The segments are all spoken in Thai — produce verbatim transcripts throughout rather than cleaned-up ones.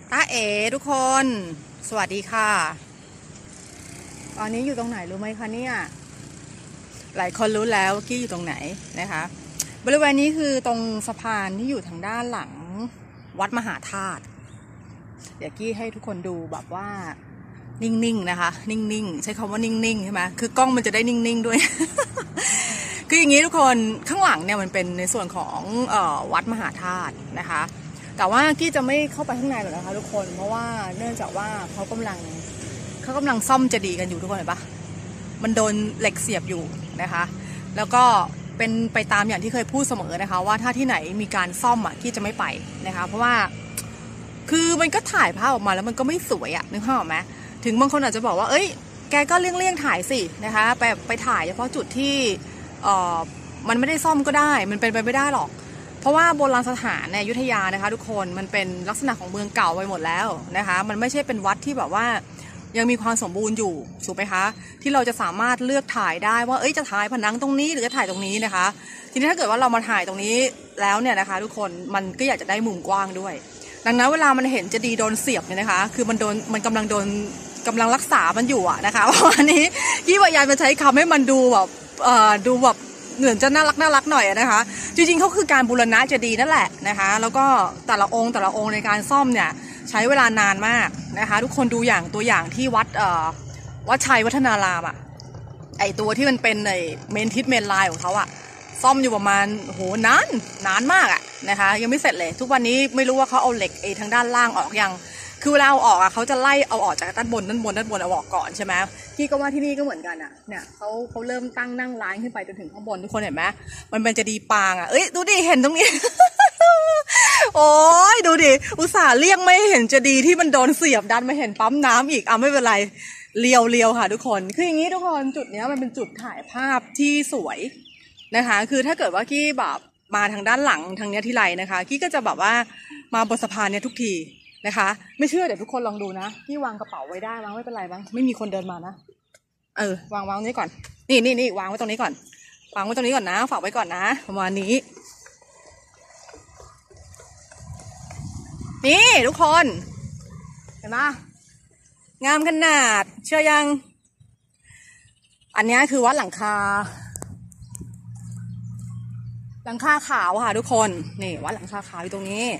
ตาเอ๋ทุกคนสวัสดีค่ะตอนนี้อยู่ตรงไหนรู้ไหมคะเนี่ยหลายคนรู้แล้วกี้อยู่ตรงไหนนะคะบริเวณนี้คือตรงสะพานที่อยู่ทางด้านหลังวัดมหาธาตุเดี๋ยวกี้ให้ทุกคนดูแบบว่านิ่งๆนะคะนิ่งๆใช้คำว่านิ่งๆใช่ไหมคือกล้องมันจะได้นิ่งๆด้วย คืออย่างนี้ทุกคนข้างหลังเนี่ยมันเป็นในส่วนของเอ่อวัดมหาธาตุนะคะแต่ว่ากี้จะไม่เข้าไปข้างในหรอกนะคะทุกคนเพราะว่าเนื่องจากว่าเขากำลังเขากำลังซ่อมเจดีย์กันอยู่ทุกคนเห็นปะมันโดนเหล็กเสียบอยู่นะคะแล้วก็เป็นไปตามอย่างที่เคยพูดเสมอนะคะว่าถ้าที่ไหนมีการซ่อมอ่ะกี้จะไม่ไปนะคะเพราะว่าคือมันก็ถ่ายภาพออกมาแล้วมันก็ไม่สวยอ่ะนึกภาพออกไหมถึงบางคนอาจจะบอกว่าเอ้ยแกก็เลี่ยงเลี่ยงถ่ายสินะคะไปไปถ่ายเฉพาะจุดที่เอ่อมันไม่ได้ซ่อมก็ได้มันเป็นไปไม่ได้หรอกเพราะว่าโบราณสถานในอยุธยานะคะทุกคนมันเป็นลักษณะของเมืองเก่าไปหมดแล้วนะคะมันไม่ใช่เป็นวัดที่แบบว่ายังมีความสมบูรณ์อยู่ถูกไหมคะที่เราจะสามารถเลือกถ่ายได้ว่าเอ้ยจะถ่ายผนังตรงนี้หรือจะถ่ายตรงนี้นะคะทีนี้ถ้าเกิดว่าเรามาถ่ายตรงนี้แล้วเนี่ยนะคะทุกคนมันก็อยากจะได้มุมกว้างด้วยดังนั้นเวลามันเห็นเจดีย์โดนเสียบเนี่ยนะคะคือมันโดนมันกำลังโดนกำลังรักษามันอยู่อะนะคะเพราะวันนี้ที่พยายามจะใช้คำให้มันดูแบบเอ่อดูแบบเหมือนจะน่ารักน่ารักหน่อยนะคะจริงๆเขาคือการบูรณะเจดีย์นั่นแหละนะคะแล้วก็แต่ละองค์แต่ละองค์ในการซ่อมเนี่ยใช้เวลานานมากนะคะทุกคนดูอย่างตัวอย่างที่วัดเอ่อวัดชัยวัฒนารามอะไอตัวที่มันเป็นไอเมนทิศเมนไลน์ของเขาอะซ่อมอยู่ประมาณโหนานนานมากอะนะคะยังไม่เสร็จเลยทุกวันนี้ไม่รู้ว่าเขาเอาเหล็กไอทางด้านล่างออกยังคือเวลาเอาออกอะเขาจะไล่เอาออกจากด้านบนด้านบนด้านบนเอาออกก่อนใช่ไหมพี่ก็ว่าที่นี่ก็เหมือนกันอะเนี่ยเขาเขาเริ่มตั้งนั่งร้านขึ้นไปจนถึงข้างบนทุกคนเห็นไหมมันเป็นจะดีปางอะเอ้ยดูดิเห็นตรงนี้ โอ้ยดูดิอุตส่าห์เลี่ยงไม่เห็นจะดีที่มันโดนเสียบดันมาเห็นปั๊มน้ำอีกอ่ะไม่เป็นไรเลียวเลียวค่ะทุกคนคืออย่างนี้ทุกคนจุดเนี้ยมันเป็นจุดถ่ายภาพที่สวยนะคะคือถ้าเกิดว่ากี้แบบมาทางด้านหลังทางเนี้ยที่ไรนะคะกี้ก็จะแบบว่ามาบนสะพานเนี้ยทุกทีนะคะไม่เชื่อเดี๋ยวทุกคนลองดูนะพี่วางกระเป๋าไว้ได้วางไม่เป็นไรบ้างไม่มีคนเดินมานะเออวางวางนี้ก่อนนี่นี่นี่วางไว้ตรงนี้ก่อนวางไว้ตรงนี้ก่อนนะฝากไว้ก่อนนะประมาณนี้นี่ทุกคนเห็นไหมงามขนาดเชื่อยังอันนี้คือวัดหลังคาหลังคาขาวค่ะทุกคนนี่วัดหลังคาขาวอยู่ตรงนี้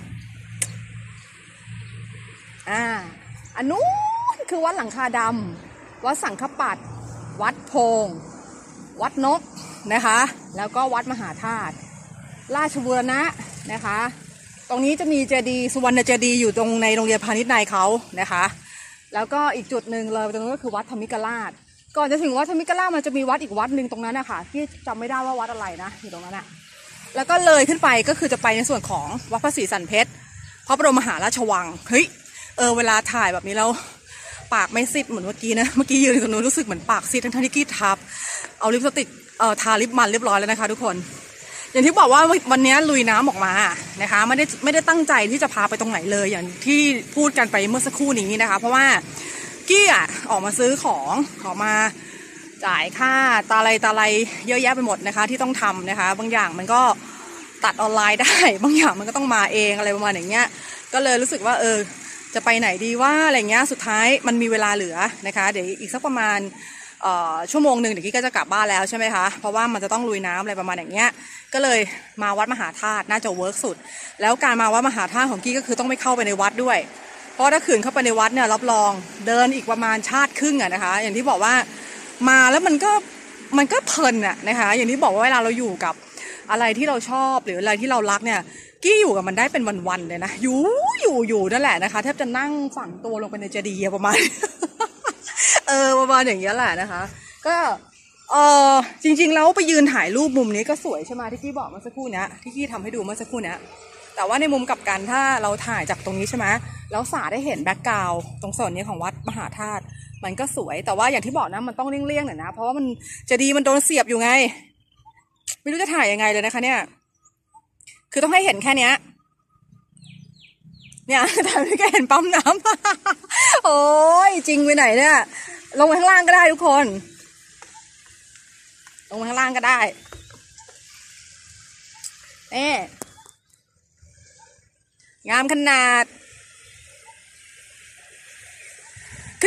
อ่าอันนู้นคือวัดหลังคาดำวัดสังฆปัตย์วัดโพงวัดนกนะคะแล้วก็วัดมหาธาตุราชบูรณะนะคะตรงนี้จะมีเจดีย์สุวรรณเจดีย์อยู่ตรงในโรงเรียนพาณิชย์ในเขานะคะแล้วก็อีกจุดหนึ่งเลยตรงนั้นก็คือวัดธรรมิกราชก่อนจะถึงวัดธรรมิกราชมันจะมีวัดอีกวัดหนึ่งตรงนั้นนะคะที่จำไม่ได้ว่าวัดอะไรนะอยู่ตรงนั้นอะแล้วก็เลยขึ้นไปก็คือจะไปในส่วนของวัดพระศรีสันเพชรพระบรมมหาราชวังเฮ้ยเออเวลาถ่ายแบบนี้แล้วปากไม่ซีดเหมือนเมื่อกี้นะเมื่อกี้ยืนตรงนู้นรู้สึกเหมือนปากซีดทั้งที่กี้ทับเอาลิปสติกเอ่อทาลิปมันเรียบร้อยแล้วนะคะทุกคนอย่างที่บอกว่าวันนี้ลุยน้ำออกมานะคะไม่ได้ไม่ได้ตั้งใจที่จะพาไปตรงไหนเลยอย่างที่พูดกันไปเมื่อสักครู่นี้นะคะเพราะว่ากี้อ่ะออกมาซื้อของออกมาจ่ายค่าตาอะไรตาอะไรเยอะแยะไปหมดนะคะที่ต้องทำนะคะบางอย่างมันก็ตัดออนไลน์ได้บางอย่างมันก็ต้องมาเองอะไรประมาณอย่างเงี้ยก็เลยรู้สึกว่าเออจะไปไหนดีว่าอะไรเงี้ยสุดท้ายมันมีเวลาเหลือนะคะเดี๋ยวอีกสักประมาณชั่วโมงหนึ่งเดี๋ยวกี้ก็จะกลับบ้านแล้วใช่ไหมคะเพราะว่ามันจะต้องลุยน้ำอะไรประมาณอย่างเงี้ยก็เลยมาวัดมหาธาตุน่าจะเวิร์กสุดแล้วการมาวัดมหาธาตุของกี้ก็คือต้องไม่เข้าไปในวัดด้วยเพราะถ้าขืนเข้าไปในวัดเนี่ยรับรองเดินอีกประมาณชาติครึ่งอะนะคะอย่างที่บอกว่ามาแล้วมันก็มันก็เพลินอะนะคะอย่างที่บอกว่าเวลาเราอยู่กับอะไรที่เราชอบหรืออะไรที่เรารักเนี่ยกี้อยู่กับมันได้เป็นวันๆเลยนะอยู่อยู่อยู่นั่นแหละนะคะแทบจะนั่งฝังตัวลงไปในเจดีย์ประมาณเออประมาณอย่างเงี้ยแหละนะคะก็เออจริงๆแล้วไปยืนถ่ายรูปมุมนี้ก็สวยใช่ไหมที่กี้บอกเมื่อสักครู่นี้ที่กี้ทำให้ดูเมื่อสักครู่นี้แต่ว่าในมุมกลับกันถ้าเราถ่ายจากตรงนี้ใช่ไหมแล้วสาได้เห็นแบ็กกราวด์ตรงส่วนนี้ของวัดมหาธาตุมันก็สวยแต่ว่าอย่างที่บอกนะมันต้องเลี่ยงๆหน่อยนะเพราะว่ามันเจดีย์มันโดนเสียบอยู่ไงไม่รู้จะถ่ายยังไงเลยนะคะเนี่ยคือต้องให้เห็นแค่นี้เนี่ยแต่ไม่แค่เห็นปั๊มน้ำ โอ้ยจริงไปไหนเนี่ยลงไปข้างล่างก็ได้ทุกคนลงไปข้างล่างก็ได้นี่งามขนาด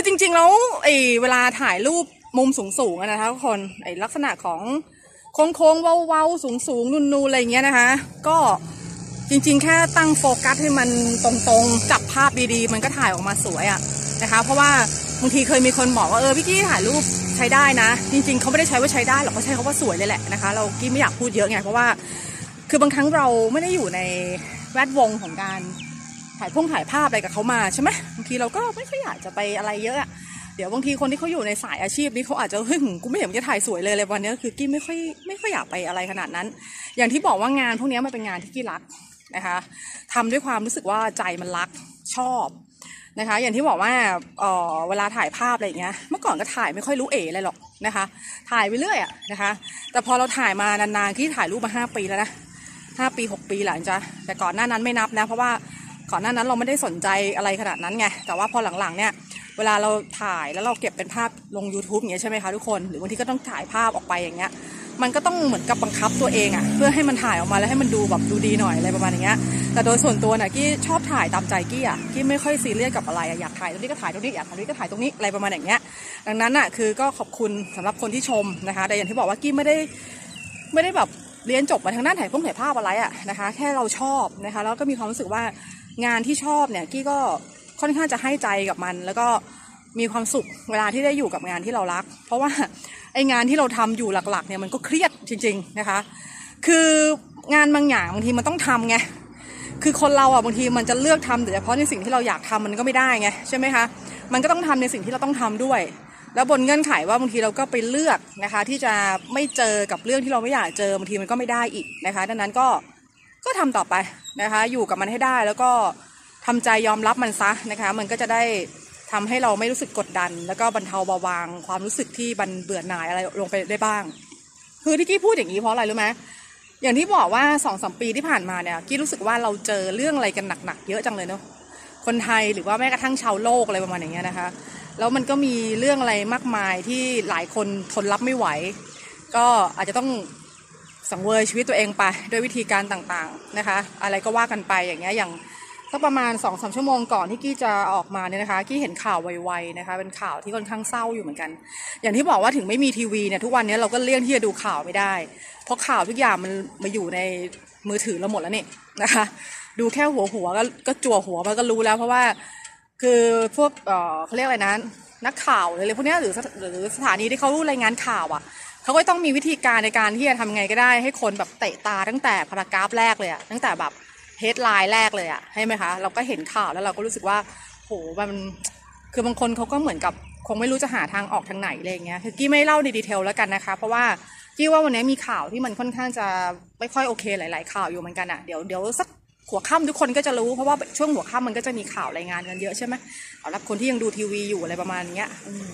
คือจริงๆแล้วไอ้เวลาถ่ายรูปมุมสูงๆนะคะทุกคนไอ้ลักษณะของโค้งๆเว้าๆสูงๆนูนๆอะไรเงี้ยนะคะก็จริงๆแค่ตั้งโฟกัสให้มันตรงๆจับภาพดีๆมันก็ถ่ายออกมาสวยอะนะคะเพราะว่าบางทีเคยมีคนบอกว่าเออพี่กี้ถ่ายรูปใช้ได้นะจริงๆเขาไม่ได้ใช้ว่าใช้ได้หรอกเขาใช้คำว่าสวยเลยแหละนะคะเรากี้ไม่อยากพูดเยอะไงเพราะว่าคือบางครั้งเราไม่ได้อยู่ในแวดวงของการถ่ายพงถ่ายภาพอะไรกับเขามาใช่ไหมบางทีเราก็ไม่ค่อยอยากจะไปอะไรเยอะอะเดี๋ยวบางทีคนที่เขาอยู่ในสายอาชีพนี้เขาอาจจะเฮ้ยกูไม่เห็นจะถ่ายสวยเลยเลยวันนี้คือกี้ไม่ค่อยไม่ค่อยอยากไปอะไรขนาดนั้นอย่างที่บอกว่างานพวกนี้มันเป็นงานที่กี้รักนะคะทำด้วยความรู้สึกว่าใจมันรักชอบนะคะอย่างที่บอกว่าเอ่อเวลาถ่ายภาพอะไรอย่างเงี้ยเมื่อก่อนก็ถ่ายไม่ค่อยรู้เอ๋อะไรหรอกนะคะถ่ายไปเรื่อยอะนะคะแต่พอเราถ่ายมานานๆที่ถ่ายรูปมาห้าปีแล้วนะห้าปีหกปีหลังจ้ะแต่ก่อนหน้านั้นไม่นับนะเพราะว่าก่อนหน้านั้นเราไม่ได้สนใจอะไรขนาดนั้นไงแต่ว่าพอหลังๆเนี่ยเวลาเราถ่ายแล้วเราเก็บเป็นภาพลง ยูทูบ อย่างเงี้ยใช่ไหมคะทุกคนหรือบางทีก็ต้องถ่ายภาพออกไปอย่างเงี้ยมันก็ต้องเหมือนกับบังคับตัวเองอะเพื่อให้มันถ่ายออกมาแล้วให้มันดูแบบดูดีหน่อยอะไรประมาณอย่างเงี้ยแต่โดยส่วนตัวน่ะกี้ชอบถ่ายตามใจกี้อะกี้ไม่ค่อยซีเรียสกับอะไรอะอยากถ่ายตรงนี้ก็ถ่ายตรงนี้อยากถ่ายตรงนี้ก็ถ่ายตรงนี้อะไรประมาณอย่างเงี้ยดังนั้นอะคือก็ขอบคุณสำหรับคนที่ชมนะคะแต่อย่างที่บอกว่ากี้ไม่ได้ไม่ได้แบบเรียนจบมาทางด้านถ่ายพงถ่ายภาพอะไรอะนะคะแค่เราชอบนะคะแล้วก็มีความรู้สึกว่างานที่ชอบเนี่ยกี้ก็ค่อนข้างจะให้ใจกับมันแล้วก็มีความสุขเวลาที่ได้อยู่กับงานที่เรารักเพราะว่าไองานที่เราทำอยู่หลักๆเนี่ยมันก็เครียดจริงๆนะคะคืองานบางอย่างบางทีมันต้องทำไงคือคนเราอ่ะบางทีมันจะเลือกทำแต่เฉพาะในสิ่งที่เราอยากทำมันก็ไม่ได้ไงใช่ไหมคะมันก็ต้องทำในสิ่งที่เราต้องทำด้วยแล้วบนเงื่อนไขว่าบางทีเราก็ไปเลือกนะคะที่จะไม่เจอกับเรื่องที่เราไม่อยากเจอบางทีมันก็ไม่ได้อีกนะคะดังนั้นก็ก็ทำต่อไปนะคะอยู่กับมันให้ได้แล้วก็ทำใจยอมรับมันซะนะคะมันก็จะได้ทำให้เราไม่รู้สึกกดดันแล้วก็บรรเทาเบาบางความรู้สึกที่บันเบื่อหน่ายอะไรลงไปได้บ้างคือที่กี้พูดอย่างนี้เพราะอะไรรู้ไหมอย่างที่บอกว่าสองสามปีที่ผ่านมาเนี่ยกี้รู้สึกว่าเราเจอเรื่องอะไรกันหนักๆเยอะจังเลยเนาะคนไทยหรือว่าแม้กระทั่งชาวโลกอะไรประมาณอย่างเงี้ยนะคะแล้วมันก็มีเรื่องอะไรมากมายที่หลายคนทนรับไม่ไหวก็อาจจะต้องสังเวยชีวิตตัวเองไปด้วยวิธีการต่างๆนะคะอะไรก็ว่ากันไปอย่างเงี้ยอย่างสักประมาณ สองสาม ชั่วโมงก่อนที่กี้จะออกมาเนี่ยนะคะกี้เห็นข่าวไวๆนะคะเป็นข่าวที่ค่อนข้างเศร้าอยู่เหมือนกันอย่างที่บอกว่าถึงไม่มีทีวีเนี่ยทุกวันนี้เราก็เลี่ยงที่จะดูข่าวไม่ได้เพราะข่าวทุกอย่างมันมาอยู่ในมือถือเราหมดแล้วนี่นะคะดูแค่หัวหัวก็ก็จั่วหัวมันก็รู้แล้วเพราะว่าคือพวกเอ่อเขาเรียกอะไรนะนักข่าวอะไรพวกนี้หรือหรือสถานีที่เขารายงานข่าวอ่ะเขาก็ต้องมีวิธีการในการที่จะทำไงก็ได้ให้คนแบบเตะตาตั้งแต่พารากราฟแรกเลยอะตั้งแต่แบบเฮดไลน์แรกเลยอะใช่ไหมคะเราก็เห็นข่าวแล้วเราก็รู้สึกว่าโหมันคือบางคนเขาก็เหมือนกับคงไม่รู้จะหาทางออกทางไหนอะไรเงี้ยคือกี้ไม่เล่าในดีเทลแล้วกันนะคะเพราะว่ากี้ว่าวันนี้มีข่าวที่มันค่อนข้างจะไม่ค่อยโอเคหลายๆข่าวอยู่เหมือนกันอะเดี๋ยวเดี๋ยวสักหัวค่ำทุกคนก็จะรู้เพราะว่าช่วงหัวค่ำมันก็จะมีข่าวรายงานกันเยอะใช่ไหมสำหรับคนที่ยังดูทีวีอยู่อะไรประมาณนี้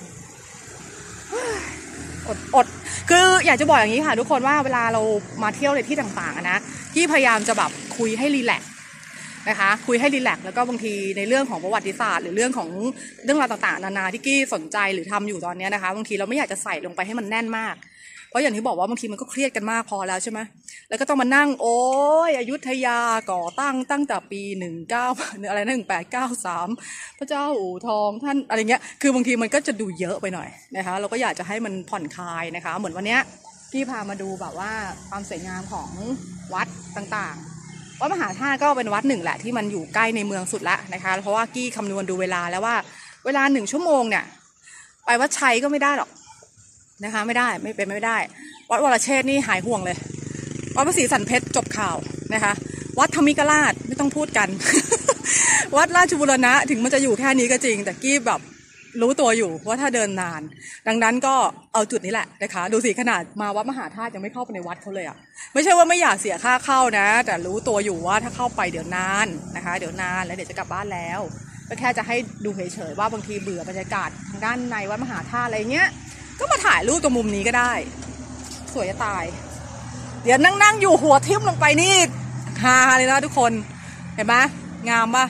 อดอดคืออยากจะบอกอย่างนี้ค่ะทุกคนว่าเวลาเรามาเที่ยวในที่ต่างๆนะที่พยายามจะแบบคุยให้รีแลกซ์นะคะคุยให้รีแลกซ์แล้วก็บางทีในเรื่องของประวัติศาสตร์หรือเรื่องของเรื่องราวต่างๆนานาที่กี้สนใจหรือทำอยู่ตอนนี้นะคะบางทีเราไม่อยากจะใส่ลงไปให้มันแน่นมากเพราะอย่างที่บอกว่าบางทีมันก็เครียดกันมากพอแล้วใช่ไหมแล้วก็ต้องมานั่งโอ้ยอยุธยาก่อตั้งตั้งแต่ปีหนึ่งเก้าอะไรนะหนึ่งแปดเก้าสามพระเจ้าอู่ทองท่านอะไรเงี้ยคือบางทีมันก็จะดูเยอะไปหน่อยนะคะเราก็อยากจะให้มันผ่อนคลายนะคะเหมือนวันเนี้ยพี่พามาดูแบบว่าความสวยงามของวัดต่างๆวัดมหาธาตุก็เป็นวัดหนึ่งแหละที่มันอยู่ใกล้ในเมืองสุดละนะคะเพราะว่ากี้คำนวณดูเวลาแล้วว่าเวลาหนึ่งชั่วโมงเนี่ยไปวัดชัยก็ไม่ได้หรอกนะคะไม่ได้ไม่เป็นไม่ได้วัดวรเชษฐ์นี่หายห่วงเลยวัดพระศรีสันเพชรจบข่าวนะคะวัดธรรมิกราชไม่ต้องพูดกัน วัดราชบุรณะถึงมันจะอยู่แค่นี้ก็จริงแต่กี้แบบรู้ตัวอยู่ว่าถ้าเดินนานดังนั้นก็เอาจุดนี้แหละนะคะดูสิขนาดมาวัดมหาธาตุยังไม่เข้าไปในวัดเขาเลยอ่ะไม่ใช่ว่าไม่อยากเสียค่าเข้านะแต่รู้ตัวอยู่ว่าถ้าเข้าไปเดี๋ยวนานนะคะเดี๋ยวนานแล้วเดี๋ยวจะกลับบ้านแล้วก็แค่จะให้ดูเฉยๆว่าบางทีเบื่อบรรยากาศทางด้านในวัดมหาธาตุอะไรเงี้ยก็มาถ่ายรูปตรงมุมนี้ก็ได้สวยจะตายเดี๋ยวนั่งๆอยู่หัวทิ่มลงไปนี่ฮาเลยนะทุกคนเห็นไหมงามปะ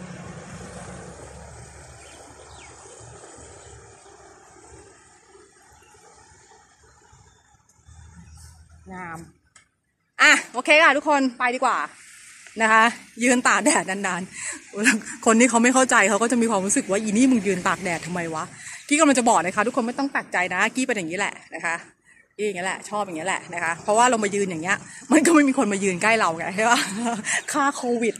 งามอ่ะโอเคค่ะทุกคนไปดีกว่านะคะยืนตากแดดนานๆคนที่เขาไม่เข้าใจเขาก็จะมีความรู้สึกว่าอีนี่มึงยืนตากแดดทำไมวะกี้กำลังจะบอกนะคะทุกคนไม่ต้องแปลกใจนะกี้เป็นอย่างนี้แหละนะคะกี้อย่างนี้แหละชอบอย่างนี้แหละนะคะเพราะว่าเรามายืนอย่างเงี้ยมันก็ไม่มีคนมายืนใกล้เราไงใช่ปะค่าโควิด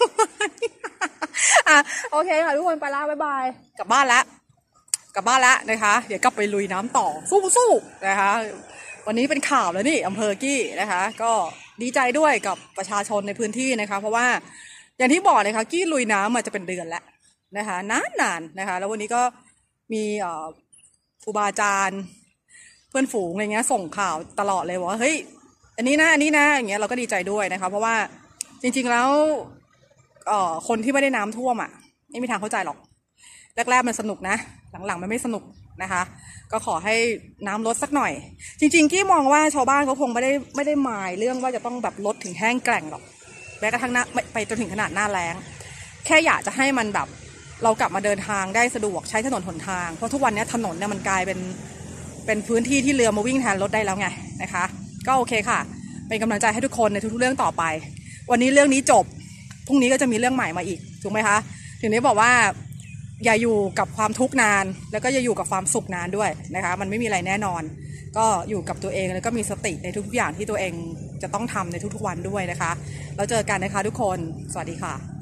อ่ะโอเคค่ะทุกคนไปละบ๊ายบายกลับบ้านละกลับบ้านละนะคะเดี๋ยวกลับไปลุยน้ำต่อสู้ๆนะคะวันนี้เป็นข่าวแล้วนี่อำเภอกี้นะคะก็ดีใจด้วยกับประชาชนในพื้นที่นะคะเพราะว่าอย่างที่บอกเลยค่ะกี้ลุยน้ำมาจะเป็นเดือนแล้วนะคะนานๆนะคะแล้ววันนี้ก็มีครูบาอาจารย์เพื่อนฝูงอะไรเงี้ยส่งข่าวตลอดเลยว่าเฮ้ยอันนี้นะอันนี้นะอย่างเงี้ยเราก็ดีใจด้วยนะคะเพราะว่าจริงๆแล้วคนที่ไม่ได้น้ำท่วมอ่ะไม่มีทางเข้าใจหรอกแรกๆมันสนุกนะหลังๆมันไม่สนุกนะคะก็ขอให้น้ำลดสักหน่อยจริงๆกี้มองว่าชาวบ้านเขาคงไม่ได้ไม่ได้หมายเรื่องว่าจะต้องแบบลดถึงแห้งแกร่งหรอกแม้กระทั่งหน้าไปจนถึงขนาดหน้าแล้งแค่อยากจะให้มันแบบเรากลับมาเดินทางได้สะดวกใช้ถนนหนทางเพราะทุกวันนี้ถนนเนี่ยมันกลายเป็นเป็นพื้นที่ที่เรือมาวิ่งแทนรถได้แล้วไงนะคะก็โอเคค่ะเป็นกำลังใจให้ทุกคนในทุกๆเรื่องต่อไปวันนี้เรื่องนี้จบพรุ่งนี้ก็จะมีเรื่องใหม่มาอีกถูกไหมคะถึงนี้บอกว่าอย่าอยู่กับความทุกข์นานแล้วก็อย่าอยู่กับความสุขนานด้วยนะคะมันไม่มีอะไรแน่นอนก็อยู่กับตัวเองแล้วก็มีสติในทุกๆอย่างที่ตัวเองจะต้องทำในทุกๆวันด้วยนะคะแล้วเจอกันนะคะทุกคนสวัสดีค่ะ